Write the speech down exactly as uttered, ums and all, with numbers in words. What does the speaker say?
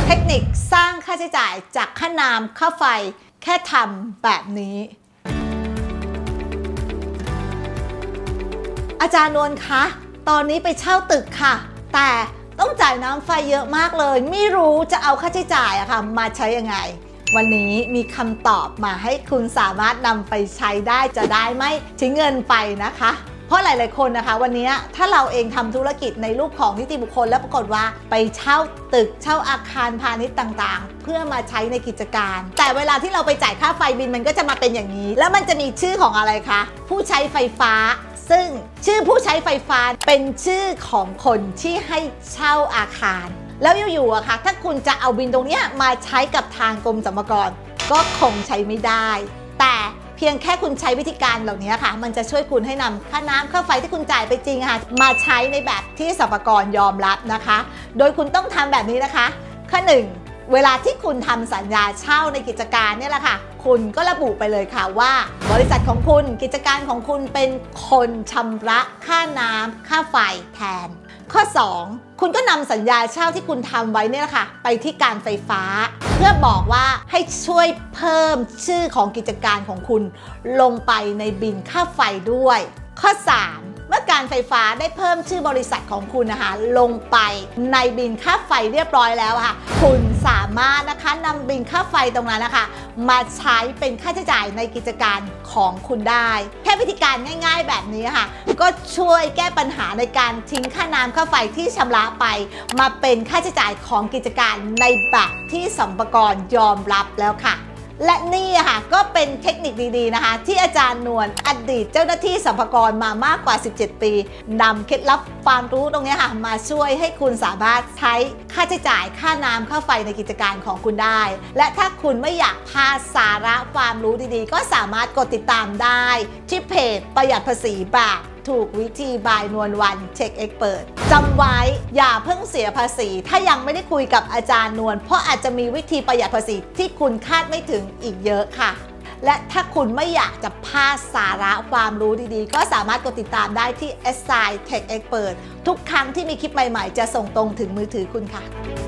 เทคนิคสร้างค่าใช้จ่ายจากค่าน้ำค่าไฟแค่ทำแบบนี้อาจารย์นวลคะตอนนี้ไปเช่าตึกค่ะแต่ต้องจ่ายน้ำไฟเยอะมากเลยไม่รู้จะเอาค่าใช้จ่ายอะค่ะมาใช้ยังไงวันนี้มีคำตอบมาให้คุณสามารถนำไปใช้ได้จะได้ไม่ทิ้งเงินไปนะคะเพราะหลายๆคนนะคะวันนี้ถ้าเราเองทำธุรกิจในรูปของนิติบุคคลแล้วปรากฏว่าไปเช่าตึกเช่าอาคารพาณิชย์ต่างๆเพื่อมาใช้ในกิจการแต่เวลาที่เราไปจ่ายค่าไฟบินมันก็จะมาเป็นอย่างนี้แล้วมันจะมีชื่อของอะไรคะผู้ใช้ไฟฟ้าซึ่งชื่อผู้ใช้ไฟฟ้าเป็นชื่อของคนที่ให้เช่าอาคารแล้วอยู่ๆอะค่ะถ้าคุณจะเอาบินตรงนี้มาใช้กับทางกรมสรรพากรก็คงใช้ไม่ได้แต่เพียงแค่คุณใช้วิธีการเหล่านี้ค่ะมันจะช่วยคุณให้นำค่าน้ำค่าไฟที่คุณจ่ายไปจริงค่ะมาใช้ในแบบที่สรรพากรยอมรับนะคะโดยคุณต้องทำแบบนี้นะคะข้อหนึ่งเวลาที่คุณทำสัญญาเช่าในกิจการเนี่ยแหละค่ะคุณก็ระบุไปเลยค่ะว่าบริษัทของคุณกิจการของคุณเป็นคนชำระค่าน้ำค่าไฟแทนข้อสองคุณก็นำสัญญาเช่าที่คุณทำไว้เนี่ยแหละค่ะไปที่การไฟฟ้าเพื่อบอกว่าให้ช่วยเพิ่มชื่อของกิจการของคุณลงไปในบิลค่าไฟด้วยข้อสามเมื่อการไฟฟ้าได้เพิ่มชื่อบริษัทของคุณนะคะลงไปในบิลค่าไฟเรียบร้อยแล้วค่ะคุณสามารถนะคะนำบิลค่าไฟตรงนั้นนะคะมาใช้เป็นค่าใช้จ่ายในกิจการของคุณได้แค่วิธีการง่ายๆแบบนี้ค่ะก็ช่วยแก้ปัญหาในการทิ้งค่าน้ำค่าไฟที่ชำระไปมาเป็นค่าใช้จ่ายของกิจการในแบบที่สรรพากรยอมรับแล้วค่ะและนี่ค่ะก็เป็นเทคนิคดีๆนะคะที่อาจารย์นวลอดีตเจ้าหน้าที่สรรพากรมามากกว่าสิบเจ็ดปีนำเคล็ดลับความรู้ตรงนี้ค่ะมาช่วยให้คุณสามารถใช้ค่าใช้จ่ายค่าน้ำค่าไฟในกิจการของคุณได้และถ้าคุณไม่อยากพลาดสาระความรู้ดีๆก็สามารถกดติดตามได้ที่เพจประหยัดภาษีแบบถูกวิธีบายนวลวันเช็คเอ็กเปิดจำไว้อย่าเพิ่งเสียภาษีถ้ายังไม่ได้คุยกับอาจารย์นวลเพราะอาจจะมีวิธีประหยัดภาษีที่คุณคาดไม่ถึงอีกเยอะค่ะและถ้าคุณไม่อยากจะพลาดสาระความรู้ดีๆก็สามารถกดติดตามได้ที่ เอส ไอ Tech Expert ทุกครั้งที่มีคลิปใหม่ๆจะส่งตรงถึงมือถือคุณค่ะ